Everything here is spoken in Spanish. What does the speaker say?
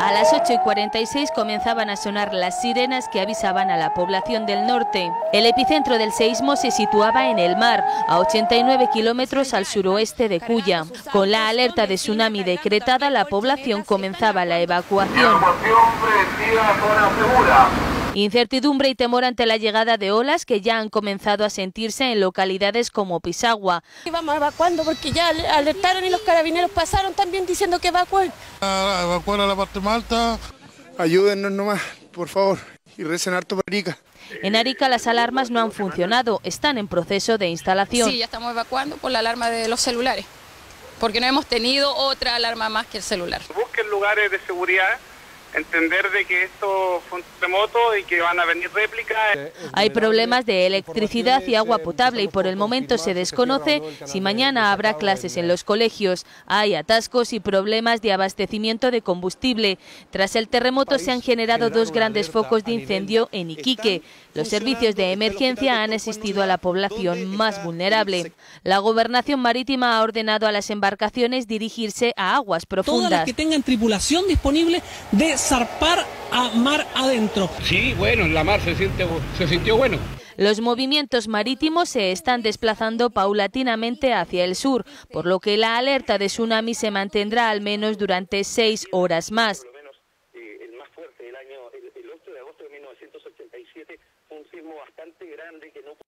A las 8:46 comenzaban a sonar las sirenas que avisaban a la población del norte. El epicentro del seísmo se situaba en el mar, a 89 kilómetros al suroeste de Cuya. Con la alerta de tsunami decretada, la población comenzaba la evacuación. Incertidumbre y temor ante la llegada de olas que ya han comenzado a sentirse en localidades como Pisagua. Vamos evacuando porque ya alertaron y los carabineros pasaron también diciendo que evacúen. Evacuar a la parte más alta. Ayúdennos nomás, por favor, y recen harto para Arica. En Arica las alarmas no han funcionado, están en proceso de instalación. Sí, ya estamos evacuando por la alarma de los celulares, porque no hemos tenido otra alarma más que el celular. Busquen lugares de seguridad, entender de que esto fue un terremoto y que van a venir réplicas. Hay problemas de electricidad y agua potable y por el momento se desconoce si mañana habrá clases en los colegios. Hay atascos y problemas de abastecimiento de combustible. Tras el terremoto se han generado dos grandes focos de incendio en Iquique. Los servicios de emergencia han asistido a la población más vulnerable. La Gobernación Marítima ha ordenado a las embarcaciones dirigirse a aguas profundas. Todas las que tengan tripulación disponible de zarpar a mar adentro. Sí, bueno, en la mar se sintió bueno. Los movimientos marítimos se están desplazando paulatinamente hacia el sur, por lo que la alerta de tsunami se mantendrá al menos durante 6 horas más.